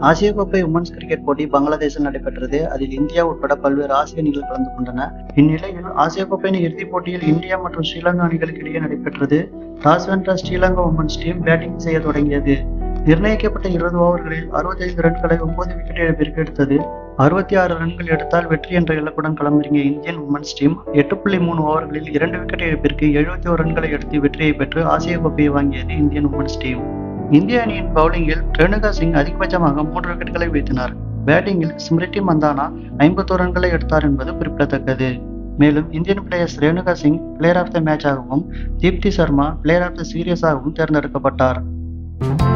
ஆசிய கோப்பை women's cricket போட்டி பங்களாதேஷில் நடைபெற்றது. அதில் இந்தியா உட்பட பல்வேறு ஆசிய அணிகள் கலந்து கொண்டன. இந்நிலையில் ஆசிய கோப்பையின் இறுதிப் போட்டியில் இந்தியா மற்றும் ஸ்ரீலங்கா அணிகளுக்கு இடையே நடைபெற்றது. டாஸ் வென்ற ஸ்ரீலங்கா உமன்ஸ் டீம் பேட்டிங் செய்ய தொடங்கியது. நிர்ணயிக்கப்பட்ட 20 ஓவர்களில் 65 ரன்களை 9 விக்கெட் இழப்பிற்கு எடுத்தது. 66 ரன்கள் எடுத்தால் வெற்றி என்ற இலக்குடன் களமிறங்கிய இந்தியன் உமன்ஸ் டீம் 8.3 ஓவர்களில் 2 விக்கெட் இழப்பிற்கு 71 ரன்களை எடுத்து வெற்றியை பெற்று ஆசிய கோப்பையை வாங்கியது இந்தியன் உமன்ஸ் டீம். இந்திய அணியின் பவுலிங்கில் ரேணுகா சிங் அதிகபட்சமாக 3 விக்கெட்டுகளை வீழ்த்தினார். பேட்டிங்கில் ஸ்மிருதி மந்தானா 51 ரன்களை எடுத்தார் என்பது குறிப்பிடத்தக்கது. மேலும் Indian players Renuka Singh player of the மேட்சாகவும், Deepti Sharma player of the சீரீஸாகவும் தேர்ந்தெடுக்கப்பட்டார்.